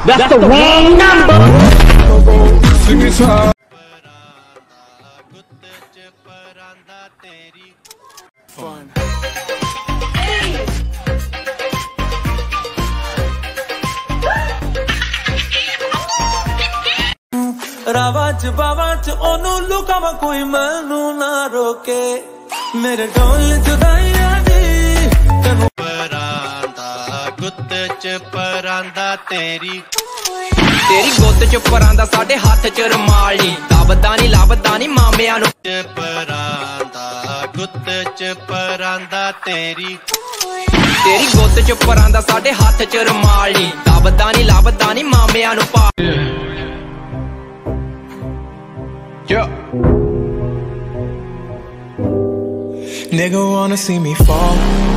That's the wrong number. Fun. रावा च बावा च ओनू लुकावा कोई मैनू ना रोके मेरे ढोल जुदाइया दी तेनू परांदा गुत्त च परांदा तेरी गुत्त च परांदा साडे हाथ च रुमाल नी लाभदा नी मामियां नू परांदा गुत्त च परांदा तेरी गुत्त च परांदा साडे हाथ च रुमाल नी लाभदा नी मामियां नू पा Nigga wanna see me fall